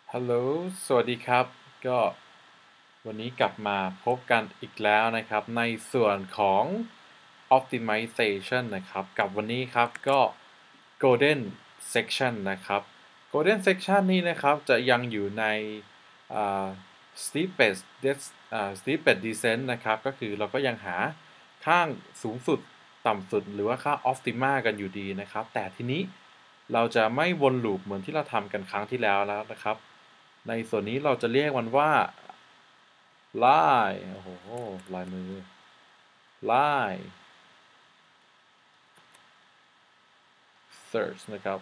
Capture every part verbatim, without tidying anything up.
ฮัลโหลสวัสดีครับ ก็วันนี้กลับมาพบกันอีกแล้วนะครับในส่วนของ optimization นะครับกับวันนี้ครับก็ golden section นะครับ golden section นี้นะครับจะยังอยู่ใน steepest steepest descent นะครับก็คือเราก็ยังหาข้างสูงสุดต่ำสุดหรือว่าค่า optima กันอยู่ดีนะครับแต่ทีนี้เราจะไม่วนลูปเหมือนที่เราทำกันครั้งที่แล้วแล้วนะครับในส่วนนี้เราจะเรียกมันว่า line โอ้โหลายมือ line search นะครับ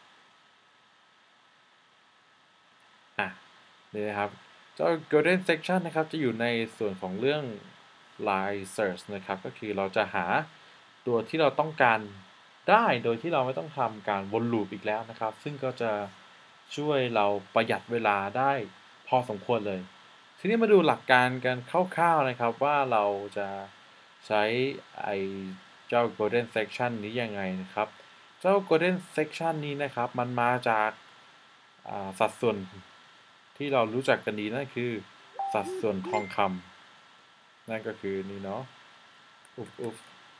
อ่ะนี่นะครับเจ้า golden section นะครับจะอยู่ในส่วนของเรื่อง line search นะครับก็คือเราจะหาตัวที่เราต้องการได้โดยที่เราไม่ต้องทำการวนลูปอีกแล้วนะครับซึ่งก็จะช่วยเราประหยัดเวลาได้พอสมควรเลยทีนี้มาดูหลักการกันคร่าวๆนะครับว่าเราจะใช้ไอ้เจ้า golden section นี้ยังไงนะครับเจ้า golden section นี้นะครับมันมาจากสัดส่วนที่เรารู้จักกันดีนั่นคือสัดส่วนทองคำนั่นก็คือนี่เนาะอุ๊บอุ๊บ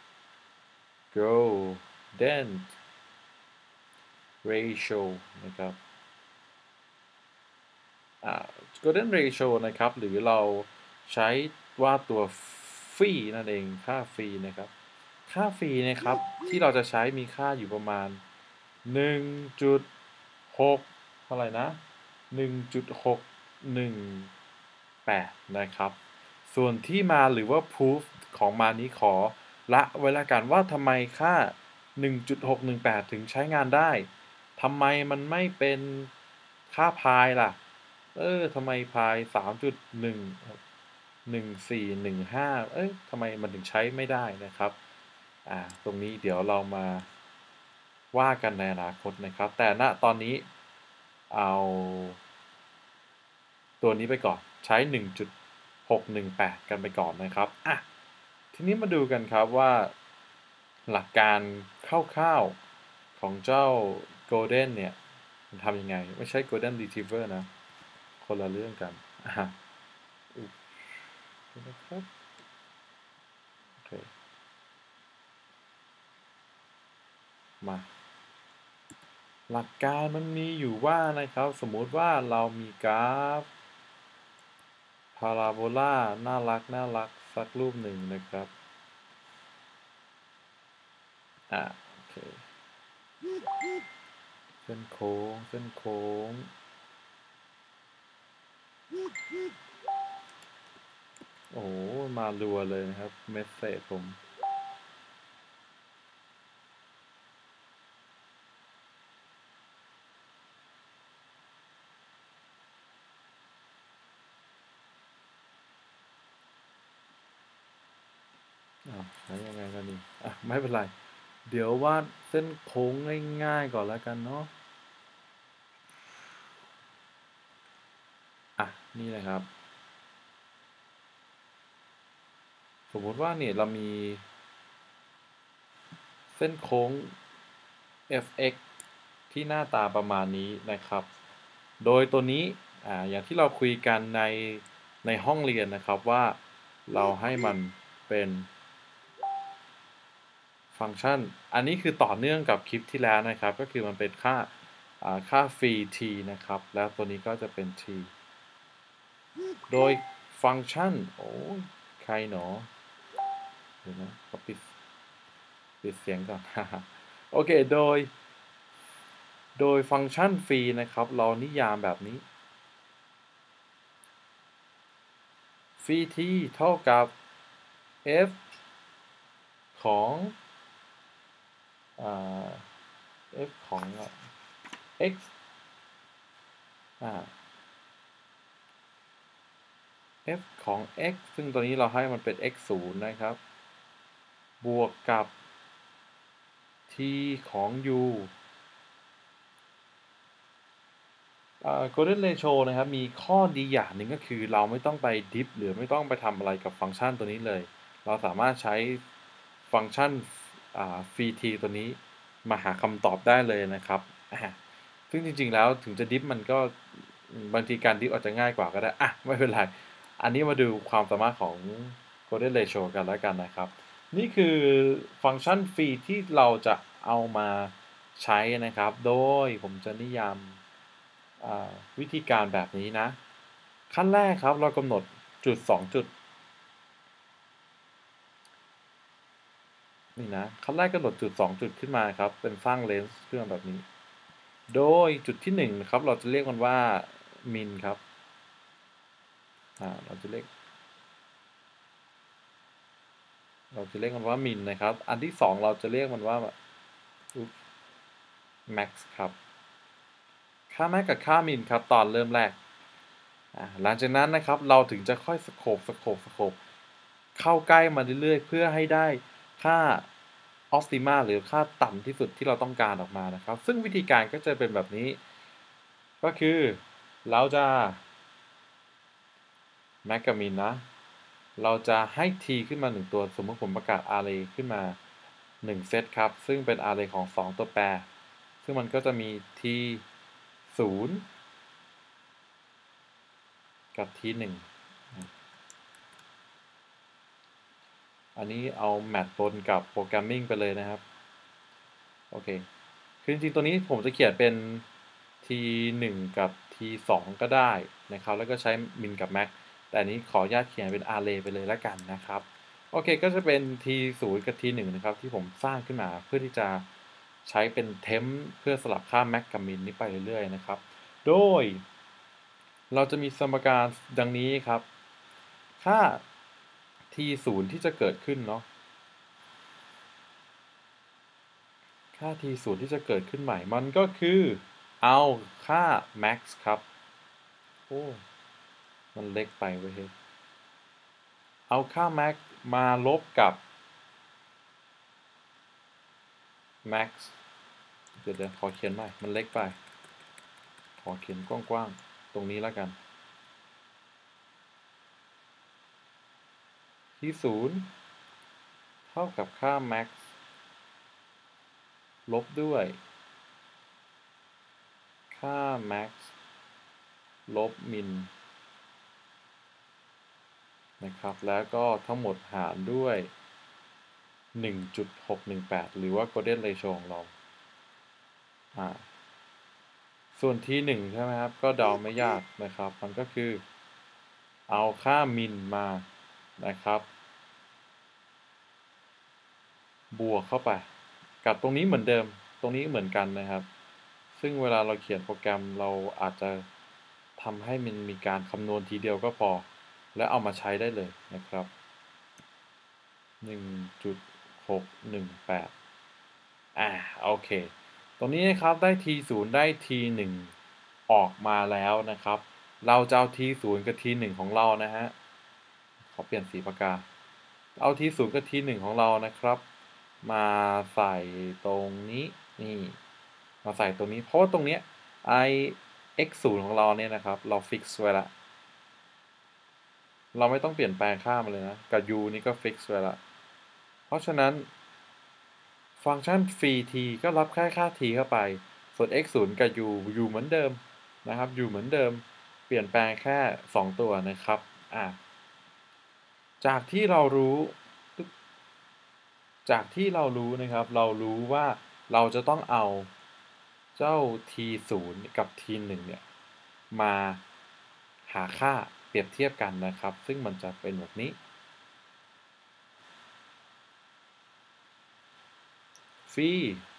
golden ratio นะครับ golden ratio นะครับหรือเราใช้ว่าตัวฟรีนั่นเองค่าฟรีนะครับค่าฟรีนะครับที่เราจะใช้มีค่าอยู่ประมาณ หนึ่งจุดหก เท่าไหร่นะ หนึ่งจุดหกหนึ่งแปด นะครับส่วนที่มาหรือว่า proof ของมานี้ขอละไว้ละกันว่าทำไมค่า หนึ่งจุดหกหนึ่งแปด ถึงใช้งานได้ทำไมมันไม่เป็นค่าพายล่ะเออทำไมพาย สามจุดหนึ่ง หนึ่งสี่หนึ่งห้าเอ้ยทำไมมันถึงใช้ไม่ได้นะครับอ่าตรงนี้เดี๋ยวเรามาว่ากันในอนาคตนะครับแต่ณตอนนี้เอาตัวนี้ไปก่อนใช้ หนึ่งจุดหกหนึ่งแปด กันไปก่อนนะครับอ่ะทีนี้มาดูกันครับว่าหลักการคร่าวๆของเจ้า Golden เนี่ยมันทำยังไงไม่ใช่ Golden Retriever นะคนละเรื่องกันอ่ะอุ๊ยนะครับโอเคมาหลักการมันมีอยู่ว่านะครับสมมุติว่าเรามีกราฟพาราโบลาน่ารักน่ารักสักรูปหนึ่งนะครับอ่าโอเคเส้นโค้งเส้นโค้งโอ้มารัวเลยนะครับเมสเซจผมอ่าใช้ยังไงกันดีอ่ะไม่เป็นไรเดี๋ยววาดเส้นโค้งง่ายๆก่อนแล้วกันเนาะอ่ะนี่นะครับสมมติว่าเนี่ยเรามีเส้นโค้ง เอฟ เอ็กซ์ ที่หน้าตาประมาณนี้นะครับ โดยตัวนี้อ่าอย่างที่เราคุยกันในในห้องเรียนนะครับว่าเราให้มันเป็นฟังก์ชัน อันนี้คือต่อเนื่องกับคลิปที่แล้วนะครับ ก็คือมันเป็นค่าค่าฟรี t นะครับ แล้วตัวนี้ก็จะเป็น t โดยฟังก์ชัน โอ้ใครหนอเดี๋ยวนะขอปิดปิดเสียงก่อน โอเค โดย โดยฟังก์ชันฟรีนะครับ เรานิยามแบบนี้ฟรี t เท่ากับ f ของ f ของ x อ่า f ของ x ซึ่งตัวนี้เราให้มันเป็น x ศูนย์นะครับบวกกับ t ของ u golden ratio นะครับมีข้อดีอย่างหนึ่งก็คือเราไม่ต้องไปดิฟหรือไม่ต้องไปทำอะไรกับฟังก์ชันตัวนี้เลย เราสามารถใช้ฟังก์ชันฟรี t ตัวนี้มาหาคำตอบได้เลยนะครับซึ่งจริงๆแล้วถึงจะดิฟมันก็บางทีการดิฟอาจจะง่ายกว่าก็ได้อ่ะไม่เป็นไรอันนี้มาดูความสามารถของ Golden Ratio กันแล้วกันนะครับนี่คือฟังก์ชันฟรีที่เราจะเอามาใช้นะครับ โดยผมจะนิยามวิธีการแบบนี้นะขั้นแรกครับเรากำหนดจุดสองจุดนี่นะขั้นแรกกำหนดจุดสองจุดขึ้นมาครับเป็นสร้างเลนส์ขึ้นมาแบบนี้โดยจุดที่หนึ่งครับเราจะเรียกมันว่ามินครับอ่าเราจะเรียกเราจะเรียกมันว่ามินนะครับอันที่สองเราจะเรียกมันว่า max ครับค่า max กับค่า min ครับตอนเริ่มแรกหลังจากนั้นนะครับเราถึงจะค่อยสโคปสโคปสโคปเข้าใกล้มาเรื่อยๆเพื่อให้ได้ค่า optima หรือค่าต่ำที่สุดที่เราต้องการออกมานะครับซึ่งวิธีการก็จะเป็นแบบนี้ก็คือเราจะ max กับ min นะเราจะให้ t ขึ้นมาหนึ่งตัวสมมติผมประกาศ array ขึ้นมาหนึ่งเซตครับซึ่งเป็น array ของสองตัวแปรซึ่งมันก็จะมี t ศูนย์กับ t หนึ่งอันนี้เอาแมทบนกับโปรแกรมมิ่งไปเลยนะครับโอเคคือจริงๆตัวนี้ผมจะเขียนเป็น t หนึ่งกับ t สองก็ได้นะครับแล้วก็ใช้ min กับ max แต่อันนี้ขออนุญาตเขียนเป็น array ไปเลยแล้วกันนะครับโอเคก็จะเป็น t ศูนย์กับ t หนึ่งนะครับที่ผมสร้างขึ้นมาเพื่อที่จะใช้เป็น temp เพื่อสลับค่า max กับ min นี้ไปเรื่อยๆนะครับโดยเราจะมีสมการดังนี้ครับค่า t ศูนย์ที่จะเกิดขึ้นเนาะค่า t ศูนย์ที่จะเกิดขึ้นใหม่มันก็คือเอาค่า max ครับโอ้มันเล็กไปเว้ยเอาค่า max มาลบกับ max เดี๋ยวเดี๋ยวขอเขียนใหม่มันเล็กไปขอเขียนกว้างๆตรงนี้แล้วกันที่ศูนย์เท่ากับค่า max ลบด้วยค่า max ลบ min นะครับแล้วก็ทั้งหมดหารด้วย หนึ่งจุดหกหนึ่งแปด หรือว่า golden ratio ของเราอ่าส่วนที่หนึ่งใช่ไหมครับก็เดาไม่ยากนะครับมันก็คือเอาค่า min มานะครับบวกเข้าไปกับตรงนี้เหมือนเดิมตรงนี้เหมือนกันนะครับซึ่งเวลาเราเขียนโปรแกรมเราอาจจะทำให้มันมีการคำนวณทีเดียวก็พอแล้วเอามาใช้ได้เลยนะครับ หนึ่งจุดหกหนึ่งแปด อ่าโอเคตรงนี้นะครับได้ t ศูนย์ได้ t หนึ่งออกมาแล้วนะครับเราจะเอา t ศูนย์กับ t หนึ่งของเรานะฮะขอเปลี่ยนสีปากกาเอา t ศูนย์กับ t หนึ่งของเรานะครับมาใส่ตรงนี้นี่มาใส่ตรงนี้เพราะว่าตรงเนี้ย i x ศูนย์ของเราเนี่ยนะครับเราฟิกซ์ไว้ละเราไม่ต้องเปลี่ยนแปลงค่ามันเลยนะกับ u นี่ก็ฟิกซ์ไว้ละเพราะฉะนั้นฟังก์ชันฟรี t ก็รับแค่ค่า t เข้าไปส่วน x ศูนย์กับ u อยู่เหมือนเดิมนะครับอยู่เหมือนเดิมเปลี่ยนแปลงแค่สองตัวนะครับอ่ะจากที่เรารู้จากที่เรารู้นะครับเรารู้ว่าเราจะต้องเอาเจ้า t ศูนย์กับ t หนึ่งเนี่ยมาหาค่าเปรียบเทียบกันนะครับซึ่งมันจะเป็นแบบนี้ฟรี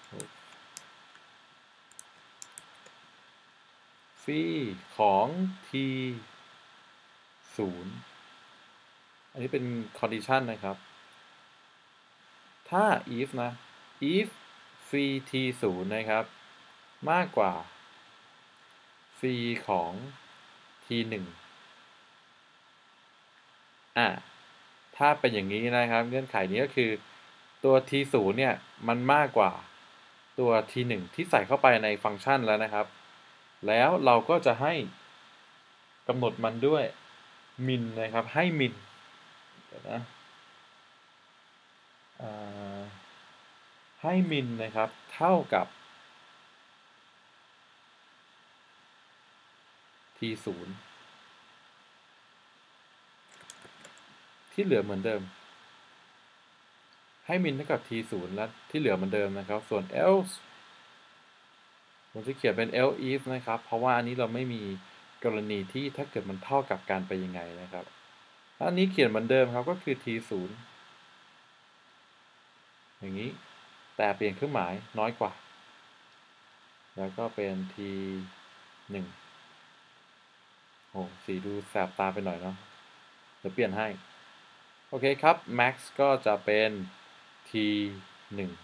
ฟรีของ t ศูนย์อันนี้เป็น condition นะครับถ้า if นะ if ฟรี t ศูนย์นะครับมากกว่าฟรีของ t หนึ่งอ่ะถ้าเป็นอย่างนี้นะครับเงื่อนไขนี้ก็คือตัว t ศูนย์เนี่ยมันมากกว่าตัว t หนึ่งที่ใส่เข้าไปในฟังก์ชันแล้วนะครับแล้วเราก็จะให้กำหนดมันด้วย min นะครับให้ min เดี๋ยวนะให้ min นะครับเท่ากับ t ศูนย์ ที่เหลือเหมือนเดิมให้มินเท่ากับ ทีศูนย์ และที่เหลือเหมือนเดิมนะครับส่วน else ผมจะเขียนเป็น else if นะครับเพราะว่าอันนี้เราไม่มีกรณีที่ถ้าเกิดมันเท่ากับการไปยังไงนะครับอันนี้เขียนเหมือนเดิมครับก็คือ ทีศูนย์ อย่างนี้แต่เปลี่ยนเครื่องหมายน้อยกว่าแล้วก็เป็น ทีหนึ่ง โอ้สีดูแสบตาไปหน่อยเนาะเดี๋ยวเปลี่ยนให้โอเคครับ max ก็จะเป็น ที หนึ่ง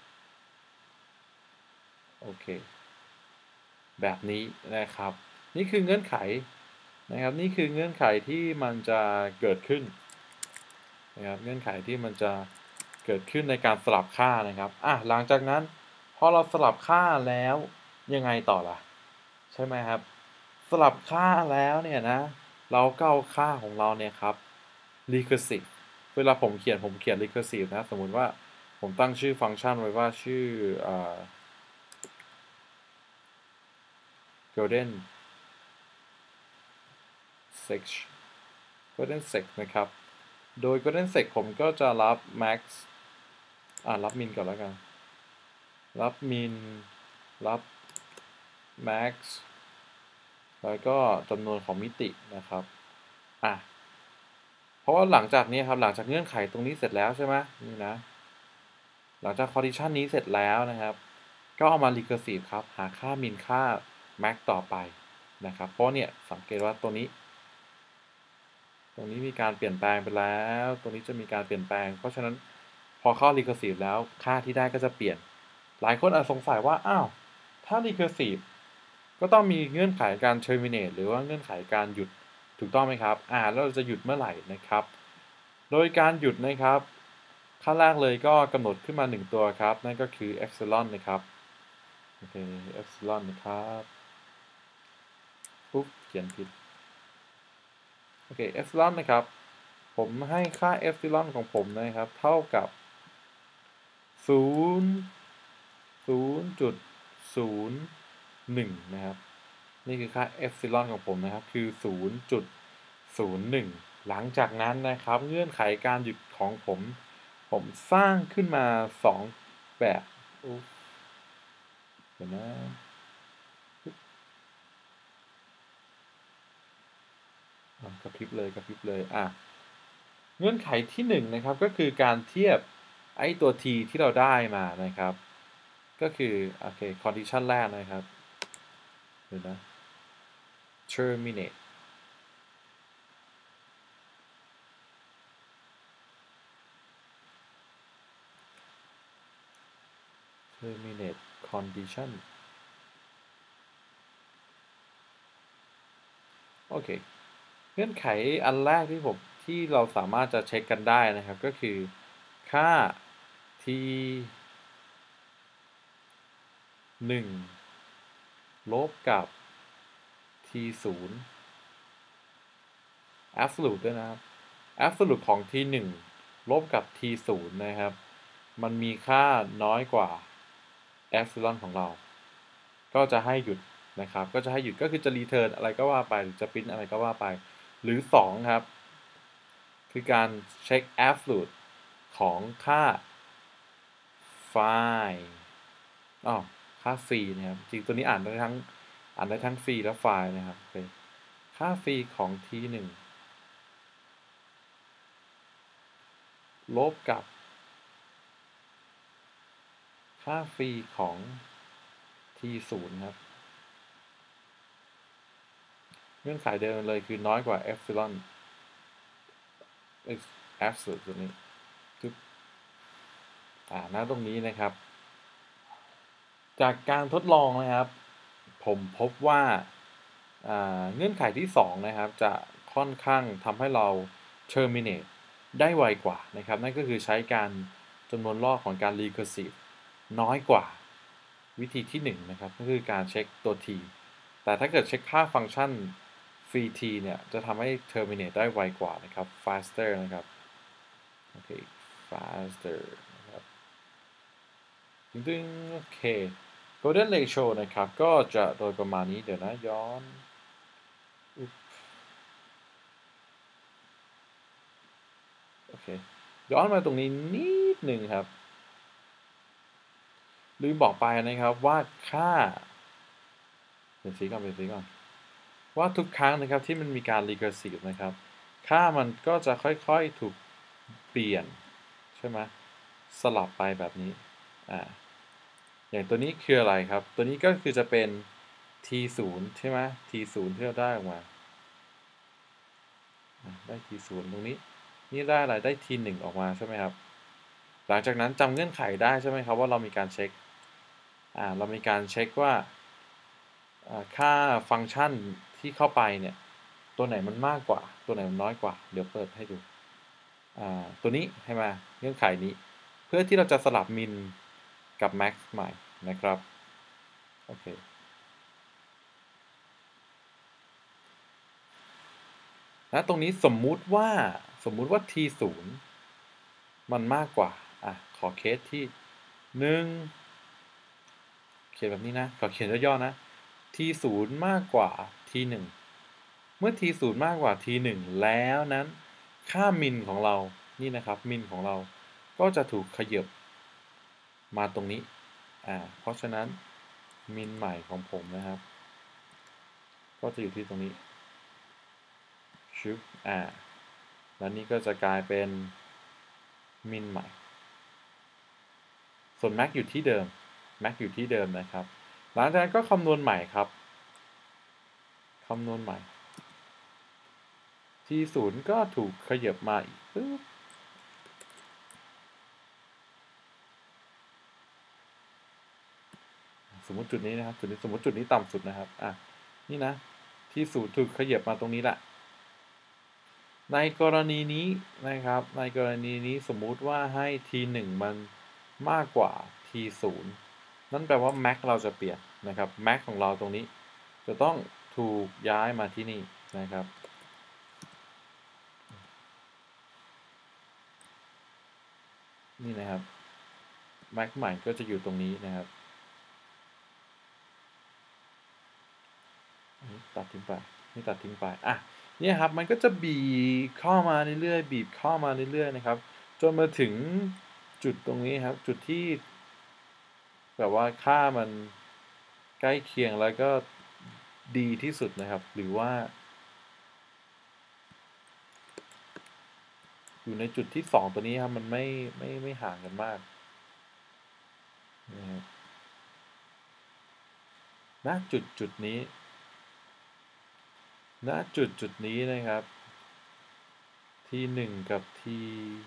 โอเคแบบนี้นะครับนี่คือเงื่อนไขนะครับนี่คือเงื่อนไขที่มันจะเกิดขึ้นนะครับเงื่อนไขที่มันจะเกิดขึ้นในการสลับค่านะครับอ่ะหลังจากนั้นพอเราสลับค่าแล้วยังไงต่อล่ะใช่ไหมครับสลับค่าแล้วเนี่ยนะเราก็เอาค่าของเราเนี่ยครับ recursive เวลาผมเขียนผมเขียน recursive นะสมมุติว่าผมตั้งชื่อฟังก์ชันไว้ว่าชื่อ golden sec golden sec นะครับ โดย golden sec ผมก็จะรับ max อ่ารับ min ก่อนแล้วกัน รับ min รับ max แล้วก็จำนวนของมิตินะครับอ่ะเพราะว่าหลังจากนี้ครับหลังจากเงื่อนไขตรงนี้เสร็จแล้วใช่ไหมนี่นะหลังจาก condition นี้เสร็จแล้วนะครับก็เอามา recursive ครับหาค่า min ค่า max ต่อไปนะครับเพราะเนี่ยสังเกตว่าตัวนี้ตรงนี้มีการเปลี่ยนแปลงไปแล้วตรงนี้จะมีการเปลี่ยนแปลงเพราะฉะนั้นพอเข้า recursive แล้วค่าที่ได้ก็จะเปลี่ยนหลายคนอาจสงสัยว่าอ้าวถ้า recursive ก็ต้องมีเงื่อนไขการ terminate หรือว่าเงื่อนไขการหยุดถูกต้องไหมครับอ่าแล้วเราจะหยุดเมื่อไหร่นะครับโดยการหยุดนะครับขั้นแรกเลยก็กำหนดขึ้นมาหนึ่งตัวครับนั่นก็คือ epsilon นะครับโอเค epsilon นะครับปุ๊บเขียนผิดโอเค epsilon นะครับผมให้ค่า epsilon ของผมนะครับเท่ากับศูนย์ ศูนย์จุดศูนย์หนึ่งนะครับนี่คือค่า epsilon ของผมนะครับคือ ศูนย์จุดศูนย์หนึ่ง หลังจากนั้นนะครับเงื่อนไขการหยุดของผมผมสร้างขึ้นมาสองแบบเดี๋ยวนะกระพริบเลยกระพริบเลยอ่ะเงื่อนไขที่หนึ่งนะครับก็คือการเทียบไอ้ตัว t ที่เราได้มานะครับก็คือโอเค condition แรกนะครับเดี๋ยวนะ terminate terminate condition โอเคเงื่อนไขอันแรกที่ผมที่เราสามารถจะเช็คกันได้นะครับก็คือค่า t หนึ่ง ลบกับ t ศูนย์ absolute ด้วยนะครับ absolute ของ t หนึ่ง ลบกับ t ศูนย์ นะครับมันมีค่าน้อยกว่า epsilon ของเราก็จะให้หยุดนะครับก็จะให้หยุดก็คือจะ return อะไรก็ว่าไปหรือจะ print อะไรก็ว่าไปหรือสองครับคือการเช็ค absolute ของค่า phi อ๋อค่า phi นะครับจริงตัวนี้อ่านได้ทั้งอ่านได้ทั้ง phi และ phi นะครับค่า phi ของ t หนึ่ง ลบกับค่า phi ของ t ศูนย์ ครับเงื่อนไขเดิมเลยคือน้อยกว่า epsilon absolute ตัวนี้ทุกอ่าณตรงนี้นะครับจากการทดลองนะครับผมพบว่าเงื่อนไขที่สองนะครับจะค่อนข้างทำให้เรา terminate ได้ไวกว่านะครับนั่นก็คือใช้การจำนวนรอบของการ recursive น้อยกว่าวิธีที่หนึ่งนะครับก็คือการเช็คตัว t แต่ถ้าเกิดเช็คค่าฟังก์ชัน free t เนี่ยจะทำให้ terminate ได้ไวกว่านะครับ faster นะครับโอเค faster นะครับดึงโอเค golden ratio นะครับก็จะโดยประมาณนี้เดี๋ยวนะย้อนโอเคย้อนมาตรงนี้นิดหนึ่งครับลืมบอกไปนะครับว่าค่าเป็นสีก่อนเป็นสีก่อนว่าทุกครั้งนะครับที่มันมีการ recursive นะครับค่ามันก็จะค่อยๆถูกเปลี่ยนใช่ไหมสลับไปแบบนี้อ่าอย่างตัวนี้คืออะไรครับตัวนี้ก็คือจะเป็น ที ศูนย์ ใช่ไหม ที ศูนย์ ที่เราได้ออกมาได้ ที ศูนย์ ตรงนี้นี่ได้อะไรได้ ที หนึ่ง ออกมาใช่ไหมครับหลังจากนั้นจำเงื่อนไขได้ใช่ไหมครับว่าเรามีการเช็คอ่าเรามีการเช็คว่าค่าฟังก์ชันที่เข้าไปเนี่ยตัวไหนมันมากกว่าตัวไหนมันน้อยกว่าเดี๋ยวเปิดให้ดูตัวนี้ให้มาเงื่อนไขนี้เพื่อที่เราจะสลับมินกับ max ใหม่นะครับโอเคนะตรงนี้สมมุติว่าสมมุติว่า ที ศูนย์ มันมากกว่าอ่ะขอเคสที่หนึ่งเขียนแบบนี้นะขอเขียนย่อๆนะ ที ศูนย์ มากกว่า ที หนึ่ง เมื่อ ที ศูนย์ มากกว่า ที หนึ่ง แล้วนั้นค่ามินของเรานี่นะครับมินของเราก็จะถูกขยับมาตรงนี้อ่าเพราะฉะนั้นมินใหม่ของผมนะครับก็จะอยู่ที่ตรงนี้ชึบอ่าแล้วนี่ก็จะกลายเป็นมินใหม่ส่วน max อยู่ที่เดิม max อยู่ที่เดิมนะครับหลังจากนั้นก็คำนวณใหม่ครับคำนวณใหม่ ที ศูนย์ ก็ถูกขยับมาอีกปึ๊บสมมติจุดนี้นะครับจุดนี้สมมติจุดนี้ต่ำสุดนะครับอ่ะนี่นะที่ศูนย์ถูกขยับมาตรงนี้แหละในกรณีนี้นะครับในกรณีนี้สมมุติว่าให้ ที หนึ่ง มันมากกว่า ที ศูนย์ นั่นแปลว่า max เราจะเปลี่ยนนะครับ max ของเราตรงนี้จะต้องถูกย้ายมาที่นี่นะครับนี่นะครับ max ใหม่ก็จะอยู่ตรงนี้นะครับตัดทิ้งไปนี่ตัดทิ้งไปอ่ะเนี่ยครับมันก็จะบีบเข้ามาเรื่อยๆบีบเข้ามาเรื่อยๆนะครับจนมาถึงจุดตรงนี้ครับจุดที่แบบว่าค่ามันใกล้เคียงแล้วก็ดีที่สุดนะครับหรือว่าอยู่ในจุดที่สองตัวนี้ครับมันไม่ไม่ไม่ห่างกันมากนะครับณจุดจุดนี้ณจุดจุดนี้นะครับทีหนึ่งกับที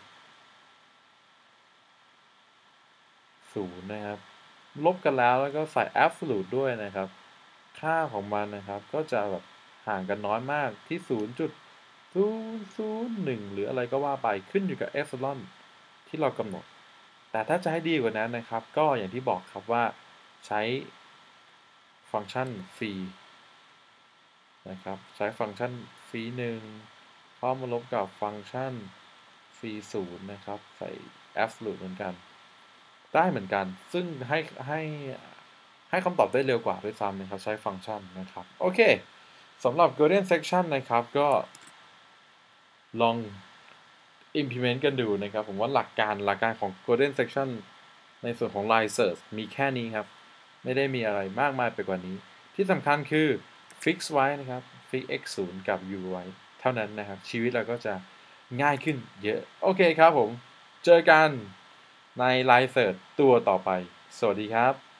ศูนย์นะครับลบกันแล้วแล้วก็ใส่ absolute ด้วยนะครับค่าของมันนะครับก็จะแบบห่างกันน้อยมากที่ ศูนย์จุดศูนย์ศูนย์หนึ่ง หรืออะไรก็ว่าไปขึ้นอยู่กับ epsilon ที่เรากำหนดแต่ถ้าจะให้ดีกว่านั้นนะครับก็อย่างที่บอกครับว่าใช้ฟังก์ชันฟรีนะครับใช้ฟังก์ชันฟรีหนึ่งเข้ามาลบกับฟังก์ชันฟรีศูนย์นะครับใส่ absolute เหมือนกันได้เหมือนกันซึ่งให้ให้ให้คำตอบได้เร็วกว่าด้วยซ้ำนะครับใช้ฟังก์ชันนะครับโอเคสำหรับ Golden Section นะครับก็ลอง implement กันดูนะครับผมว่าหลักการหลักการของ Golden Section ในส่วนของ Line Search มีแค่นี้ครับไม่ได้มีอะไรมากมายไปกว่านี้ที่สำคัญคือ fix ไว้นะครับ fix x ศูนย์กับ u ไว้เท่านั้นนะครับชีวิตเราก็จะง่ายขึ้นเยอะโอเคครับผมเจอกันใน Line Search ตัวต่อไปสวัสดีครับ